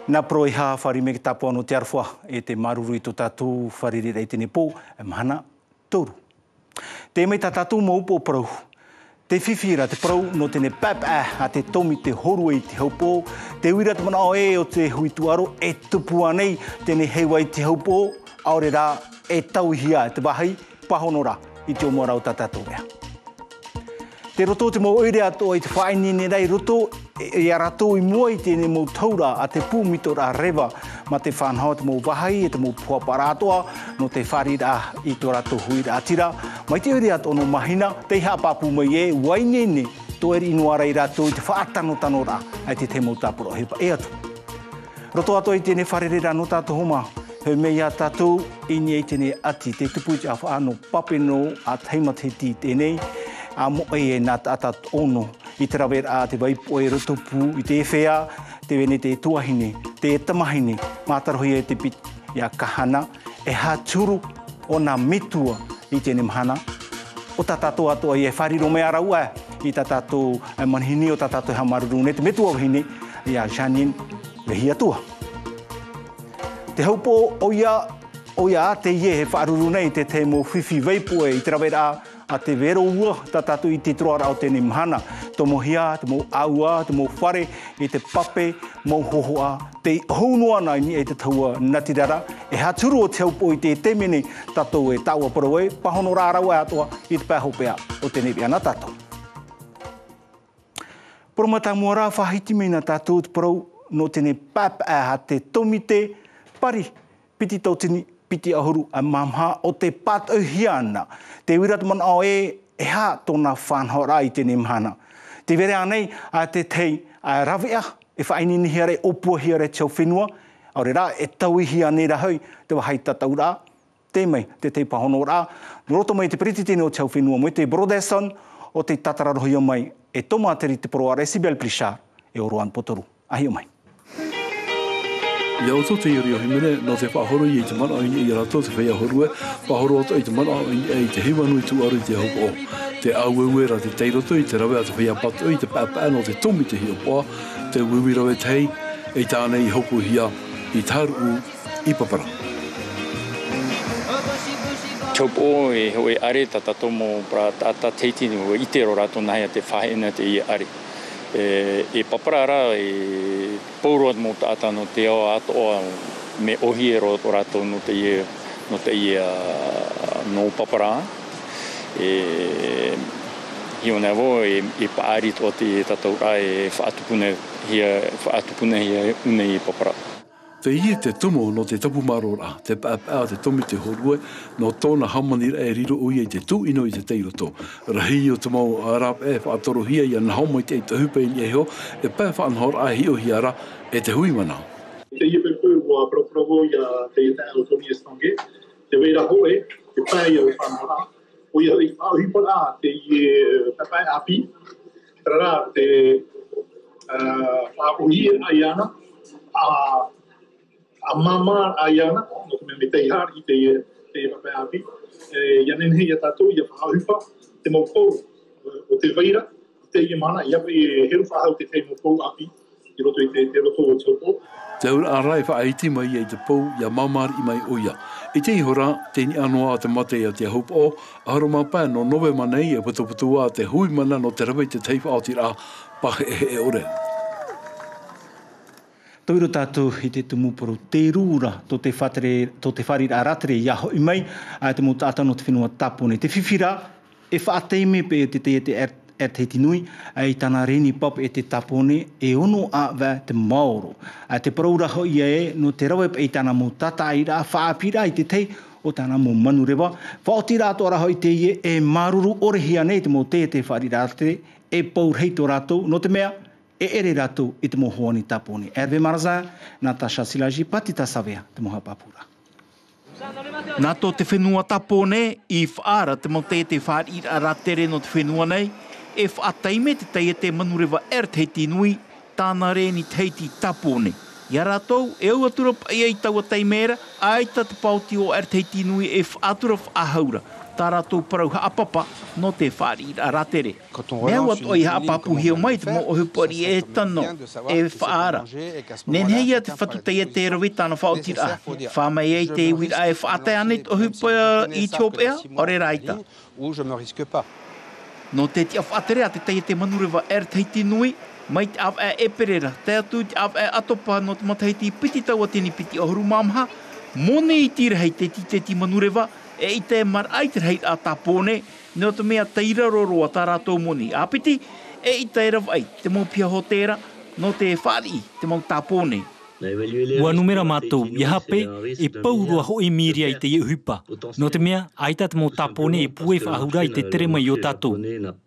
Na proi ha whari me ki tapu anu te arwha e te maruru i tō tātou whariri rei tene pō e mahana toru. Te mei tā tātou mō upo parau. Te whiwhira te parau no tene papa a te tomi te horu i te haupō. Te uira te mana o e o te huituaro e tupu anei tene hewa i te haupō. Aore rā e tauhia te wahai pahonora i te omora o tā tātou rea. Te roto te mō oire atoa i te whainene rei roto e arato i mua i tēne mō taura a te pūmito rā rewa ma te whanhau te mō wahai e te mō puapara atoa no te wharira i tō rato hui rā tira. Mai te oire atoa no mahina te hapapū mai e wainene tō eri inuara i rato i te whaatano rā ai te mō tāpura hepa e atu. Roto atoa i tēne wharerera no tātou homa. He mei a tātou i ni e tēne ati te tupu i te awhaano papeno a teima te ti tēnei. A mo e nā tātat ono i te rawer a te waipo e rotopu i te ewhea, te wene te tuahine, te tamahine, mātarohi e te pit i a kahana, e hāturu o nā metua i tēne mahana. O tā tātou atoa i e whariro me araua i tā tātou manhini o tā tātou hamaruru ne te metua wahine i a Janine wehi atua. Te haupo o ia te ie he wharuru nei te mō whiwhi waipo e i te rawer a te wero ua tā tātou i te troara o tēne mahana. Tō mohia, te mō aua, te mō whare, i te pape, mō hohoa, te hounua nai ni e te taua natirara. E haturu o te haupo i te temene tātou e tāua parau e, pahono rāraua atoa i te pēhopea o tēne wiana tātou. Poromata mua rā whahiti mei nā tātou te parau no tēne pāpa ha te tomite pari piti tautini piti ahuru a mamha o te pātauhiana. Te uira te mana o e ha tōna whanhora i tēne mahana. Te vere anei a te tei a rawea e whainini hiare opua hiare tau whenua. Aure rā e tauihia nei rahau te wahai tatau rā. Te mei te tei pahono rā. Roto mai te periti tēne o tau whenua mo te Broderson o te tatararohi o mai e tomateri te poroare Sibel Plishar e o Roan Potoru. Ahi o mai. Ia o te iri o himene, no te whahoro i te mana o i rato te whea horue, whahoro i te mana o i te hiwanu i tu aru i te hopo. Te auewera te teiroto i te rawe a te whea patu i te pāpā no te tomi te hiopoa, te uiwirawe tei, e tāne i hopo hia i taru i papara. Taupo e hoi are tatato mo pra tata teitini o i te ro rato nahi a te whaena te i are. E papara ara e pauro mo tata no te o atoa me ohi e ro rato no te i no papara hiona vo e paari to te tata ra e whaatupune hia une i papara. Te ie te tumo no te tapu marora, te pāpā te tomi te horue, no tōna hamanira e riro ui e te tū ino i te teiroto. Rahi o te mau arap e whaatorohia i ana haumai te te hupe i eho, e pā whaanhor a hio hiara e te hui mana. Te ie pepu wa proprovo i a te ita o tomi estonge, te weira hoe, te pā i a whaanhora, o i a hipora te ie pāpā api, trara te whaapuhia a iana, a mama a iana, no te me te ihar i te papai api, ia nenhe ia tātou, ia whaahupa, te mōpou o te veira, te ia mana, ia heru whahau te te mōpou api, i roto i te roto o te opo. Te ura arai whaaiti mai i te pou, ia mamari i mai oia. I te ihora, te ni anoa te mate i a te haupo, aharo mapā no nowe manei e putuputua te hui mana no te rawe te teipa o tira, pahe e ore. Toiro tātou i te tumuporo te rūra to te wharira ratere i aho i mai a te mo tātou no te whenua tapone. Te whiwhira e whaateime pe te te nui i tāna reni pap e te tapone e ono a wā te maoro. Te parauraho ia e no te rawe i tāna mo tata i rā whaapira i te tei o tāna mo manurewa. Whaoti rātou araho i te ie e maruru orehia nei te mo te wharira ratere e paurhei tō rātou no te mea e ere rātou i te mohoani tapone. Hervé Marazin, Natasha Silaji, Patita Savea, te moha papura. Nā tō te whenua tapone i whaara te mo te whaarira ratere no te whenua nei, e whaataime te teie te manurewa teiti nui, tāna reni teiti tapone. Ia rātou, e au atura pai ei taua teimera, aita te pauti o teiti nui e whaatura whahaura. tā rātou parau haapapa no te whaari a ratere. Mea wat oi haapapu heo mai te mo ohupori e tano e whaara. Nen heia te whatutai e te rawi tāna whaotira. Whamai ei te wira e whaatai ane ohupa I Etiopia o re raita. No te tia whaatere te tai te manurewa teiti nui, mai te av e perera. Te atu te av atopa no te mataiti piti taua tini piti ohuru mamha, mone I tira hei te ti manurewa, e I te mar aiter hei a tapone, no te mea teira roroa tā rātou moni. Apiti, e I teira vai, te mau pia ho tera, no te whaari, te mau tapone. Ua numera mātou, I hape, e paurua hoi miri ai te iuhupa. No te mea, aita te mau tāpone e pue whaahura I te tere mai o tātou.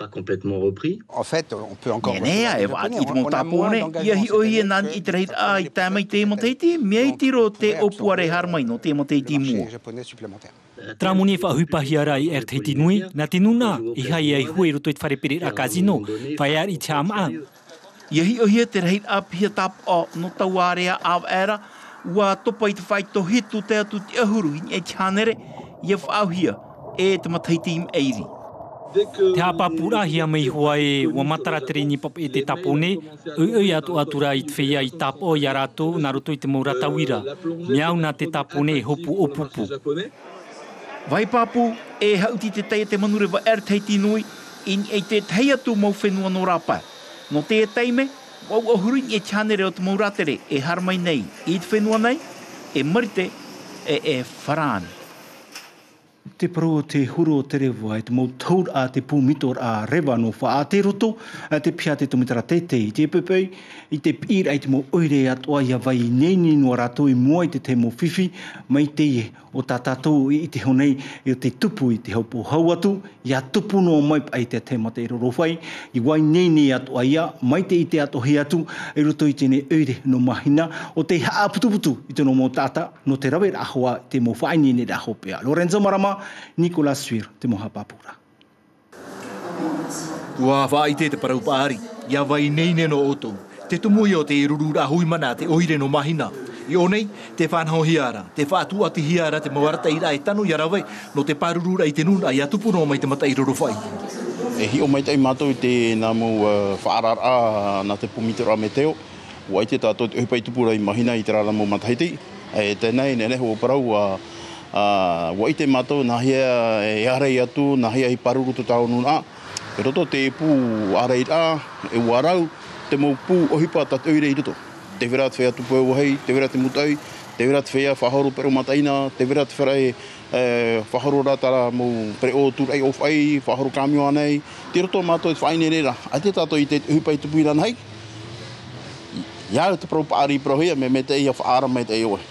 Nea, e whaati I te mau tāpone, ia hi oi e nani I te reit a I tāmai te moteiti, mea I tiro te opuare harmai no te moteiti mua. Tramone whaahupa hiara I teiti nui, nā te nuna, I hai ai hui roto I te wharepere a kazino, whai ar I te amaa. Ia hi ohia te reit a pia tap o no tauarea av era, ua topa I te whai to hitu te atu te ahuru I e chanere, ia whaauhia e te mataiti im eiri. Te hapapura hia mei hoa e ua matara tere ni pap e te tapone, ui atu atura I te whea I tapo I a rato, nā roto I te mau ratawira. Miau nā te tapone e hopu o pupu. Vai papu, e hauti te teia te manurewa teiti nui, in e te teia tu mau whenua no rapa. No te teime, wau ahuru I e chanere o te mau ratere, e harmai nei, I te whenua nei, e marite, e wharāne. Te parua te huro o te rewa e te mau taur a te pūmitor a rewa no wha a te roto, te pia te tumitara tetei, te pepei, I te pira I te mau oire atoa ia vai neni no rato I mua I te mau whiwhi, mai te ie o tā tātou I te honei I te tupu I te haupo hau atu, ia tupu no mai ai te mata I rorowhai, I wai neni atoa ia, mai te I te atohi atu, I roto I tene oire no mahina, o te haa putuputu I te no mo tata, no te rawe ahoa te mo whaini ne raho pia. Lorenzo Marama, Nicolas Suir, te moha papura. Ua whaai te parau paari, ia vai neine no oto. Te tumui o te rurura hui mana te oire no mahina. I o nei, te whanau hiara, te whātua te hiara, te mawarata ira e tanu i arawai, no te parurura I te nuna I atupu no mai te mata I rorowhai. E hi o mai tai mātou I te nā mu whaarara nā te pumitera me teo, ua I te tātou te uhipai tupura I mahina I te rara mo matahiti. E tēnei ne neho o parau, ua I te mātou nā hia e arei atu, nā hia I paruru tu tau nuna. E roto te pū arei rā, e warau, te mau pū ohipa tatu I roto. Te wera te whea tupu e wahei, te wera te mutai, te wera te whea whahoro pero mataina, te wera te whera whahoro rātara mo pre o tūrei o whai, whahoro kāmio anei. Te roto mātou te whaine rera, a te tātou I te uhipai tupu I ranhai. Ia te parau paari prohia, me te ia whaara me te eoe.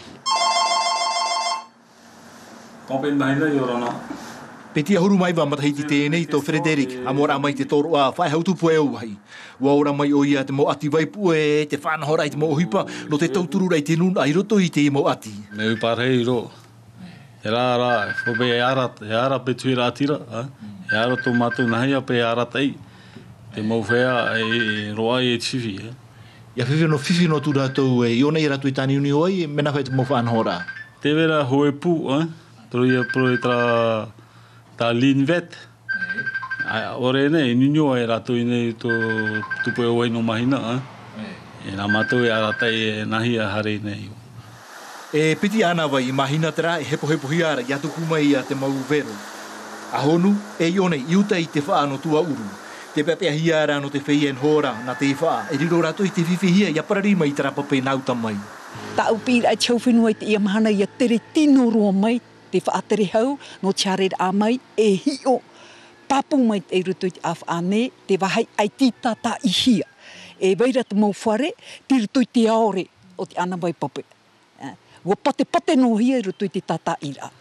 Kompen mahina I orana. Peti ahuru mai wa matahiti tēnei tō Frederick, a mora mai te tōru a whai hautupu e auhai. Ua ora mai o ia te mo ati waipu e te whanahora I te mo ohipa, no te tauturu rei te nuna I roto I te mo ati. Me uparhei ro. E rā, whope e ara pe tui rātira. E ara tō mātou nahia pe ara tei. Te mau whea e roa e tiwi. Ia whiwhi no tū rātou e ionei rātou I tāni uni oi, mena whai te mo whanahora. Te vera hoe pū, toro ia pro e tā linvet. Ore nei, nunio e rato I nei tō tupu e wai no mahina. E nā mātou e aratai e nahi a hare nei. E piti ana wai I mahina tera e hepo hiara I atu kumai a te mau vero. A honu e ionei I uta I te wha no tua uru. Te pepea hiara no te whei en hora na te wha. E riro rato I te whiwhihia I apararima I tera pape nauta mai. Ta upira I chau whenua I te ia mahana I a tere tino roa mai. Te whaatere hau, no tiarer a mai, e hio. Papu mai te ruto I te awhane, te wahai ai ti tata I hia. E weira te mau whare, te ruto I te aore o te ana mai pape. Ua pate no hia ruto I te tata ira.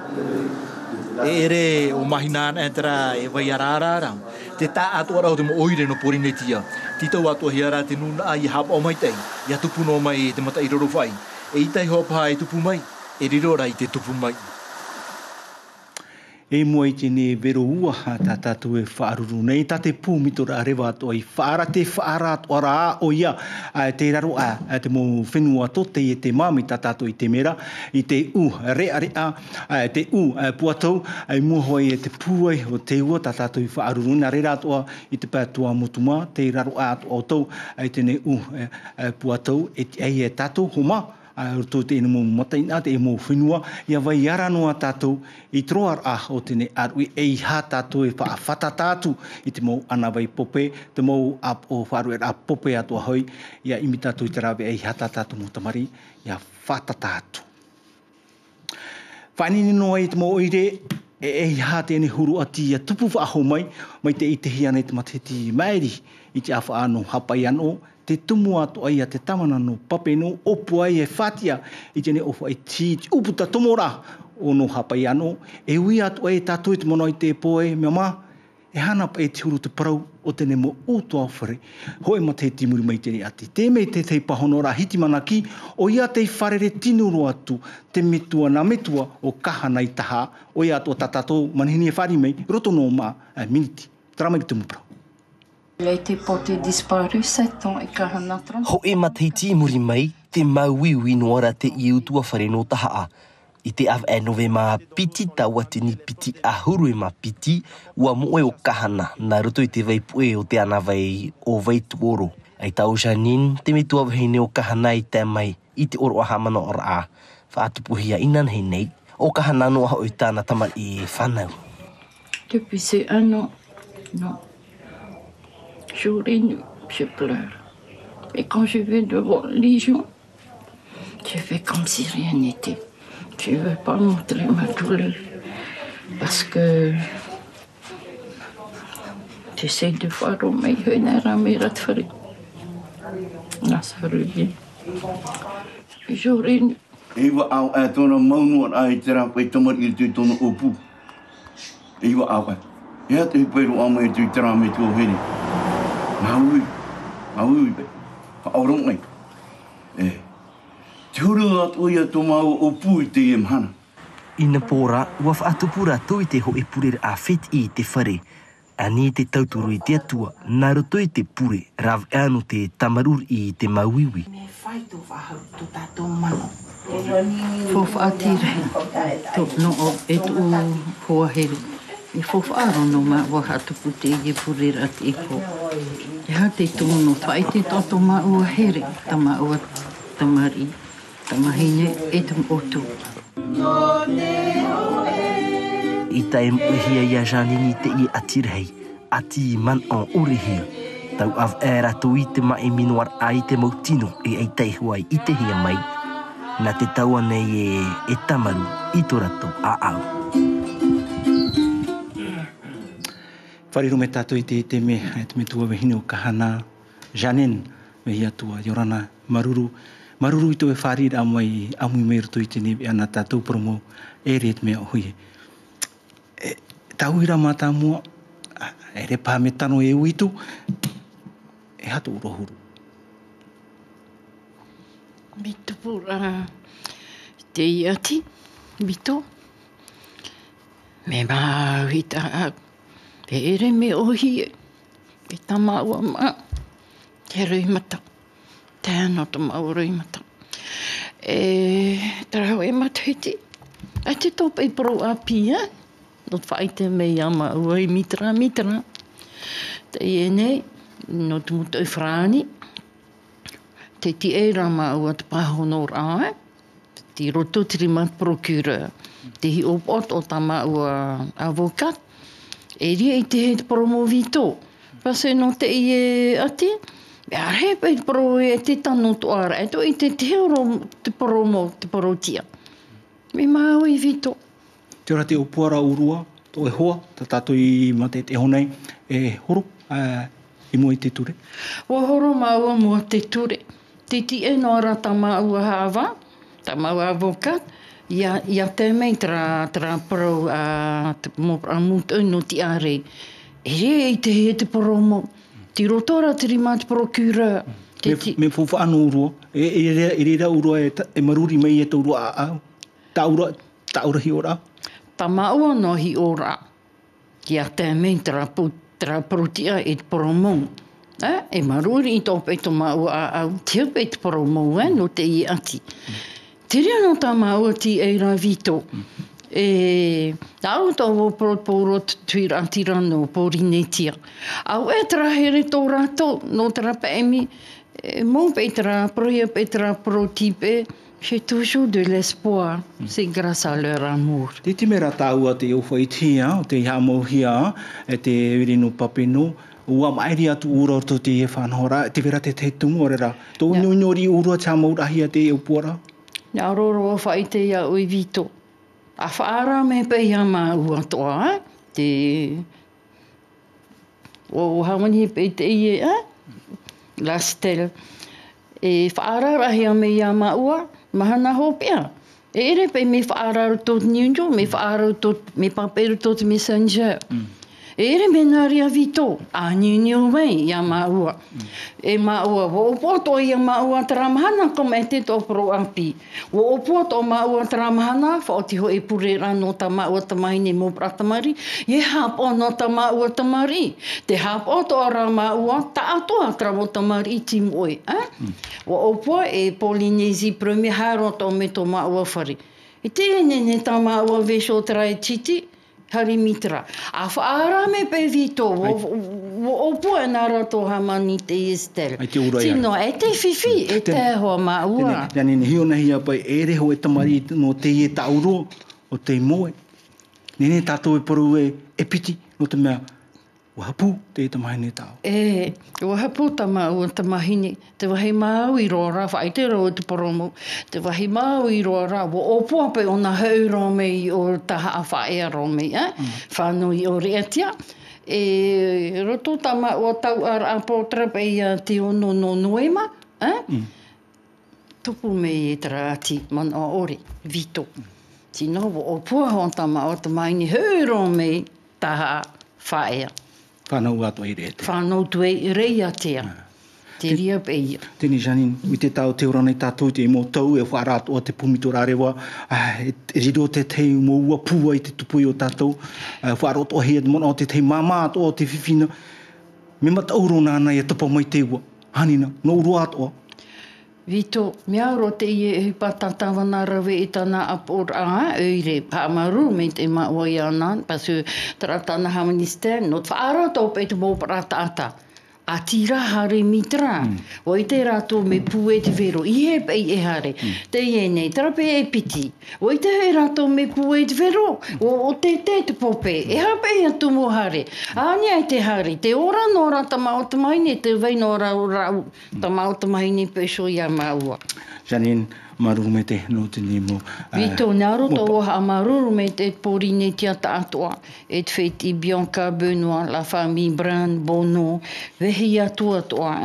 E re o mahina ana tera e vai ararara. Te tā atua rau te mo oire no porinetia. Titau atua hiara te nuna ai hapa o mai tei. Ia tupu no mai te mata I rorowhai. E itai hopa e tupu mai, e rirora I te tupu mai. e mo i tine vero ua ta tatu e whaaruru nei ta te pūmitora a rewa ato i whaara te whaara ato ara o ia te raro a te mo whenua tote i te mami ta tatu i te mera i te rea te puatou ai mua hoi e te pūai o te ua ta tatu i whaaruru na rera atoa i te pātua mutuma te raro ato o tau ai tene puatou e tatu homa to te ina mo mataina te mo whenua ia vai ara noa tātou i troar o tene arui e ha tātou e whaafata tātou i te mo ana vai pope te mo o wharu a pope atua hoi ia imi tātou i te rawe e ha tātou mo tamari ia whata tātou. Whanini noa i te mo oire e ha tēne huru ati a tupu whaaho mai te i te hiane te mateti maeri i te awha ano hapai ano te tumu atu ai a te tamana no pape no opu ai e whatia i tene ofu ai ti uputa tomora o no hapai ano e ui atu ai tātou i te mono i te poe mea mā e hana pa e te huru te parau o tene mo utoa whare hoi ma te timuri mai tene ati te mei te tei pahonora hiti manaki o ia te wharere tinuru atu te metua na metua o kahana i taha o ia atu o tatatou manihini e whari mei roto no ma miniti tramai te mupra. Il a été porté disparu 7 ans et 44 ans. Ho e matahiti muri mai te mauiwi noara te iutua whare no taha. I te av e nove ma piti taua tini piti ahuru e ma piti ua moe o kahana na roto i te vaipue o te ana vai o vaituoro. Ai tau Janine te mitua wahine o kahana i te mai i te oro aha mana ora a. Whaatupuhia inan hei nei o kahana no aha o i tāna tamar i whanau. Depuis ces 1 an, non. Jour et nuit, je pleure. Et quand je vais devant les gens, je fais comme si rien n'était. Je ne veux pas montrer ma douleur. Parce que j'essaie de voir au meilleur à mes rattraper. Là, ça revient. Jour et nuit. Ewa au e tōna maunu an ai te rāpai tamar i te tōna opu. Ewa au e. Ea te hiperu au mai te rāmei tō heri. Maui be. Whaorong ai. Te huru atu ia tō mau opu i te mhana. Ina pōra, ua whaatupura tō i te ho e purere a whet i te whare. Ani te tauturu i te atua, nā roto i te pure, rav anu te tamarur i te mauiwi. Me whai tō whahau tō tātou mano. Fo whaatire, tō no o e tō hoa here. I whawhaaro no ma wahatupu te i purera te iko. E ha te tōno, whai te toto ma ua here, tama ua tamari, tamahine e tam otu. I tae muhia ia Janine te i atirhei, ati man on urihia. Tau av e rato i te mai minuar ai te mautino e ei tei huai i te hia mai. Na te taua nei e tamaru i tō rato a au. Whariru me tātou i te me tua wehine o kahana Janine me hia tua Yorana Maruru. Maruru i tō e wharira amai amui mei roto i te newe ana tātou promo e ret mea o hui. Tauhira mā tā mua, e re pā me tano e uitu, e hato urohuru. Mito pura te iati, mito. Me māwita a e ere me ohi e tama ua maa, te ruimata, te ano ta mau ruimata. E tarau e matuiti, a te topa i pro a pia, no whai te mei ama ua i mitra. Te iene, no te muta i whrani, te ti e rama ua te pahonor ae, te roto tiri mat procureur, te hi opot o tama ua avokat, e ria i te he te promovito. Pase no te i e ati, me are pa i pro e te tano to ara, e to i te oro te promo, te porotia. Me mau i vito. Te ora te upuara urua, to e hoa, ta tātou i mate te honei, e horo, i mua i te ture. Wa horo maua mua te ture. Te ti e no ara tama ua hawa, tama ua avokat, ia te mei tra pro a mutu no ti are. E re i te he te promo. Ti rotora te rima te procureur. Me fufa anu urua. E reira urua e maruri mei e te urua a au. Ta ura hi ora. Tamaua no hi ora. Kia te mei tra protia e promong. E maruri i tō pei tō maua au tia pei te promong no te i ati. Te rea no tā maua ti e ra vito. Au tō poro tuira atirano porinetia. Au e trahere tō rato no trapa emi. Mon petra, proia petra protipe, j'ai toujours de l'espoir. C'est grâce à leur amour. Te mera tāua te uwhaitia, o te hamohia, e te wirinu papeno, ua mairi atu ura o te e whanhora, te vera te tumu orera. Tō nyori ura tia maurahia te e upuara? Nā roro o whaite ia ui vito. A whaara me pe ia mā ua toa, te... O hawani pe te ie, Lastel. E whaararahia me ia maua, mahana hopea. E ere pe me whaararo tot niunjo, me whaararo tot, me paperu tot messenger. E ere me nāria vito, a niunio mei ia maua. E maua, wo opoto ia maua taramahana ko me te tō pro api. Wo opoto maua taramahana, whaoti ho e purera no ta maua tamahine mo pratamari, ye hapo no ta maua tamari. Te hapo to ara maua, ta atoa tramo tamari timoe. Wo opo e Polynésie premier haro to me to maua whari. E te nene ta maua vesho trai titi, Harimitra. A whaara me pe vito, wo opo e nā rato hamani te Estel. Ai te ura ia. Tino, e te whiwhi, e te hoa maua. Tēne, hio na hia pai, e reho e tamari no te ie tauro, o te moe. Nene tātou e poru e piti, no te mea, wahapu te tamahine tau. Wahapu tamahine, te wahi mau i roara, whai te roa te poromo, te wahi mau i roara, wo opua pe o na hau romei o taha a whaea romei, whanui o reatia. E roto tama o tau ar a potra pe ia te ono no noema, tupu me e trati, man o ore, vito. Tino, wo opua hon tama o tamaini hau romei taha a whaea. Whanau ato e rete. Whanau tue rei atea. Te ria pe ia. Tēne Janine, i te tau te orana i tātou te mo tau e whaarato o te pumitora rewa. E riro te tei mo ua pua i te tupui o tātou. Whaarato o hea mona o te tei māmato o te whiwhina. Me matauro nāna e tapa mai te ua. Hanina, no uru atoa. Vito, mea ro te ie e hipa tatawana rawe i tana apor a eire pāmaru me te maua i anan, pasu taratana hamanisten, no whaara tō peitu mō parata ata. A tira hare mitra. O i te rato me pue te vero. I he pei e hare. Te ienei, trape e piti. O i te he rato me pue te vero. O te pope. E hape e atu mo hare. Ania i te hare. Te ora nora tamao tamahine. Te vei nora rau tamao tamahine peso ia maua. Janine, maruru me te no te nemo. Vito, naro tō ha maruru me te porine tia tātoa. E te wheti Bianca Benoit, la famille Brand, Bono, vehi atua toa,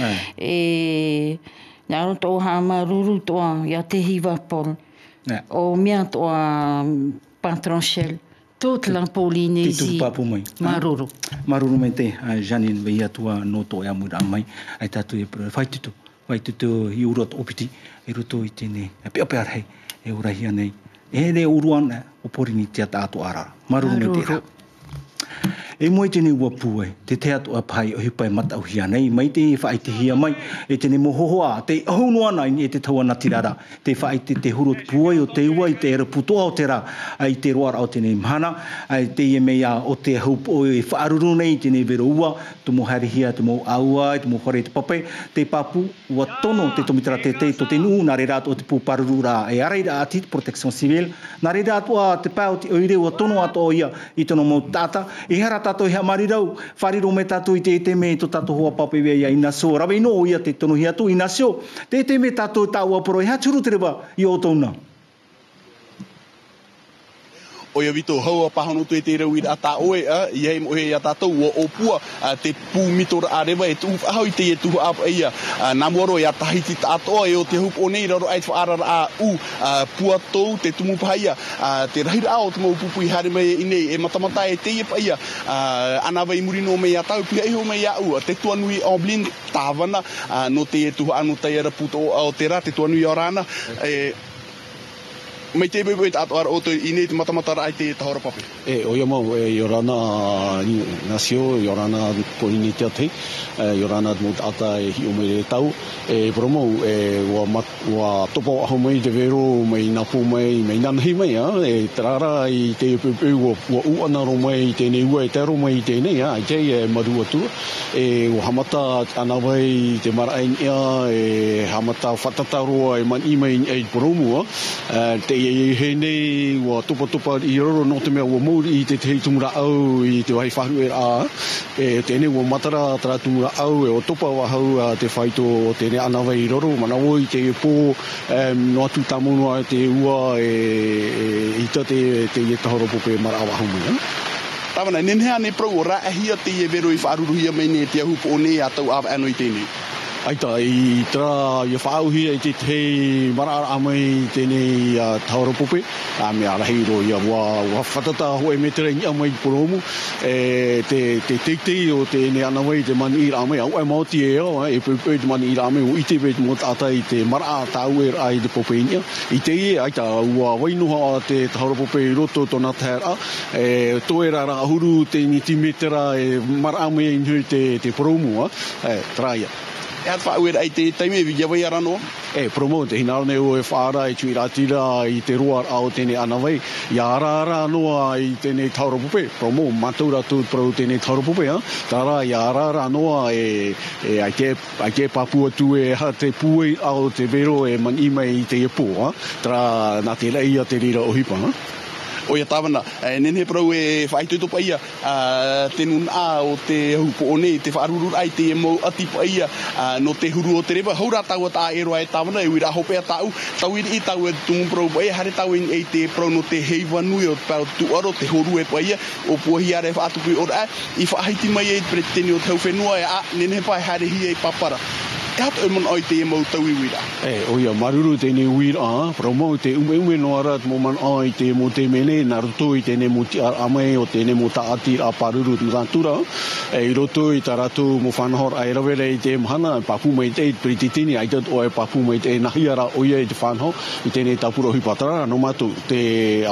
E naro tō ha maruru toa, ia te hiva pol. O mea toa Patronchel. Toute la Polynésie. Te tupapu mai. Maruru. Maruru me te Janine, vehi atua no tō e amura mai. Ai tātou e pura. Whaitutu. Whaitutu i urot opiti. E ruto i tēne, e pia rei, e urahia nei. E re uruan o porini te atu arara. Maruru me te rā. E moi tēne ua pue, te te atu a pai o hipai matauhia nei, mai te whai te hia mai, e tēne mohohoa, te ahunua i te taua natirara, te whai te hurut puai o te ua, i te era putoa o te rā, i te roara o tēne mhana, te ie mea o te haup o e whaaruru nei, tēne vero ua, tu mo harihia, tu mo aua, tu mo hore te papai, te papu, ua tono te tomitara te to te nuu, nā re rātu o te pūparuru rā, e arai rā ati, protection civil, nā re rātu a te pāo te oire, ua tono ato o ia, i tono mo tata, i hara tātou hea marirau, whariro me tātou i te me to tātou hoa papewea ia ina so, rawe no ia te tono hea tu ina so, te me tātou tāua poro, hea turu te rewa i o tauna. Oia Vito, haua pahano tu e te rau i rata oe, i hei mo hei a tātou o opua, te pūmitora a rewa e tuhu whahau i te e tuhu apa ia. Nā moro e a tahiti tātoa e o te hup o nei raro ait whaarara a u, pua tau te tumu pahaia, te rahira ao te mau pupu i hare mai i nei, e matamata e te ipa ia, anawa i murino mei a tau, pia iho mei a u, te tuanui o blin tāwana, no te e tuhu anu tai ara puto o te rā, te tuanui o rāna, mai te bebe atu ar oto ine te matamata ai te tahora pape. O ia mau yorana nasio yorana ko ini te ate yorana mo ata hi o mai tau promo wa topo ho mai te vero mai na pu mai nan hi mai trara I te pepe wa u ana ro mai te ne ua te ro mai te ne ai madu atu o hamata ana vai te mara ia hamata fatata ro man I mai promo te he nei wa topo I ro no te me wa mo I te tumura au I te wai wharu te ne wa matara tra tumura au o topa wa hau te whaito te ne ana vai roro mana o I te po no atu tamono te ua I te tahoro pope mara wa hau Tāwana, nenhea ne prau o raahia te vero I whaaruruhia mai ne te ahupo o ne a tau awa anoi tēnei. Aita, I tra ia whaauhia I te te mara amai tēnei tahoro pope, me arahi ro ia wa whatata hoe metere I amai poromu, te teitei o te ne anawai te mani ira amai, au mauti pepe te mani ira amai, o ite pe mo tata I te mara tau ai te pope inia, I te aita, ua wainuha te tahoro pope I roto tona tēra, toe rara ahuru te niti metera mara amai inhui te poromu, traia. E at whaauera ai te taime via vai aranoa? Promo te hinarone o whaara tui ratira I te roa ao tene anawai. Ia ara noa I tene tauro pupe. Promo matura tu pro tene tauro pupe. Tara ia ara noa ai ke papua tu ha te pui ao te vero man imai te epo. Tara na te leia te rira o hipa. O ia tāwana, nene prau whaitutu pa ia, te nun o te hupo o ne, te whaarurur ai te mau ati pa ia, no te huru o te rewa, haura tau tā eroa tāwana, uira hopea tau I tau tungu prau pa ia, hare tau te prau no te heiwa nui o pau tuaro, te horu pa ia, o puahi are whaatupi ora, I whaahiti mai pre tene o tau whenua, nene pai hare hi papara. Kāp mon oi te mau tau I wira. O ia maruru tēne wira, promo te ume no arat mo man ai te mo te mene, na roto I tēne mo ti amai o tēne mo taati a paruru tu rantura. I roto I tarato mo whanahor ai rawere I te mahana, papu mai te prititini, ai tat o papu mai te nahiara o ia I te whanahor, I tēne tapura hipatara, no matu te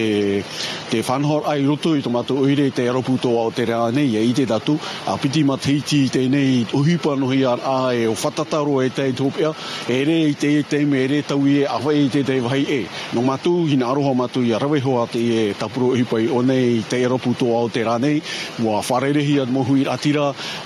whanahor ai roto I tomato oire te aroputo o te rea nei, I te tatu, a piti matiti tēnei o hipa no hiar ai o tataro te topia re te me re tau awai te vai no matu hina aroha matu ia rawe hoa te tapuro hipai o nei te aeroputo ao te ranei wa wharerehi at mohui atira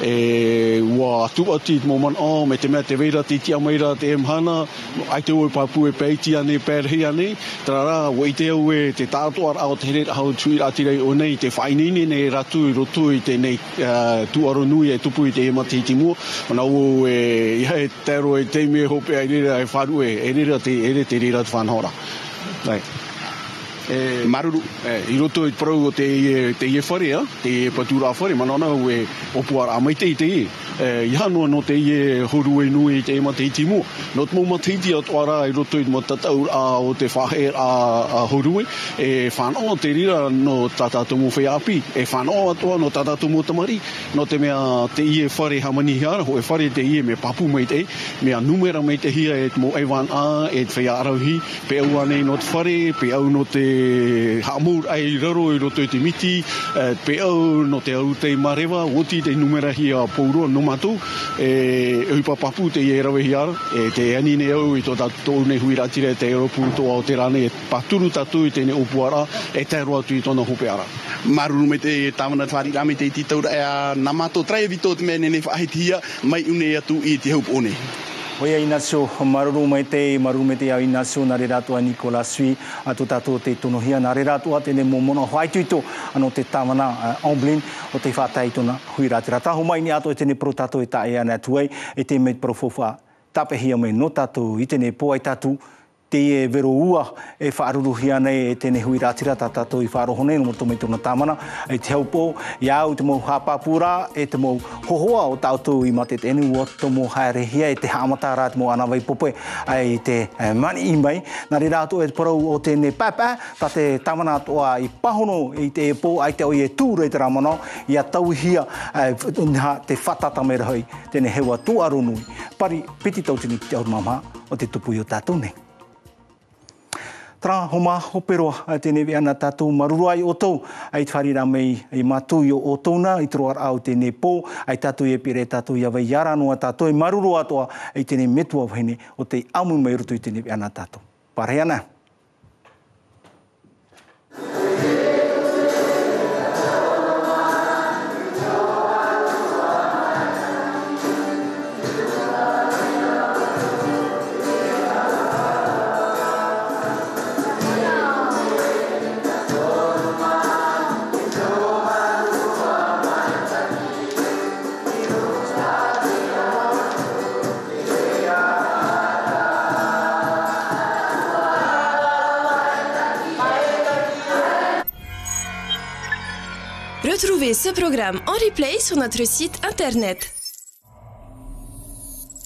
wa tuati mo man me te mea te veira te tia maira te emhana ai te oi papu peiti ane perhi ane trara wa te au te tātoar ao te heret hau tui atira o nei te whainini ne ratu I rotu I te nei tuaro nui tupu I te ematiti mua mana o ia tero te me hope ai rira e wharu rira te rira te whanhora. Maruru. I roto I prau o te whare, te patura whare, manana o puara amai te Ia no te horu nui te ema te itimu. No te mo matiti a toara I roto I mo tatau o te whahe a horu whanau te rira no tatatomu wheapi. Whanau atoa no tatatomu tamari. No te mea te whare hamani hiara, ho whare te me papu mai te, mea numera mai te hia mo ewan te whearauhi, pe au anei no te whare, pe au no te hamur ai raro I roto I te miti, pe au no te au te marewa, oti te numera hia pouro no matu uipa papu te rawe hiara te anine au I tō tātou nei hui ratire te aeroputo ao te rane paturu tatu I tēne opuara te roa tui tōna hopeara. Maruru me te tāwana whari rame te titaura namato trai vito te mea nene whahithia mai une atu I te haup one. Oia Inacio, maruru me te au Inacio, nā re ratua Nicola Sui, atu tātou te tonohia, nā re ratua tēne mō mona hoaituito, ano te tāwana Omblin, o te whātai tona hui rātira. Taho mai ni ato tēne pro tātou e tae ana tuai, te mei profofa tapehia mai no tātou, I tēne poai tātou, te vero ua whaaruruhia nei tēne hui rātira tātou I whaaroho nei no morto mai tōna tāmana te haupo iau te mau hapapura te mau hohoa o tātou I mate tēne ua te mau haerehia te haamatara te mau anawai pope ai te mani I mai nā re rātou parau o tēne papa tā te tāmana atoa I pahono I te epo ai te oi tūrei te ramana ia tauhia te whatata me rahoi tēne hewa tuaro nui pari piti tautini te aurumama o te tupu I o tātou nei. Tra homa hoperoa tēne we ana tātou maruru ai o tau ai te wharira mei i mātu i o tōna i troar au tēne pō ai tātou e pere tātou i awai yara noa tātou i maruru atoa ai tēne metua wahine o te amu mai rutu i tēne we ana tātou. Pare ana. Retrouvez ce programme en replay sur notre site internet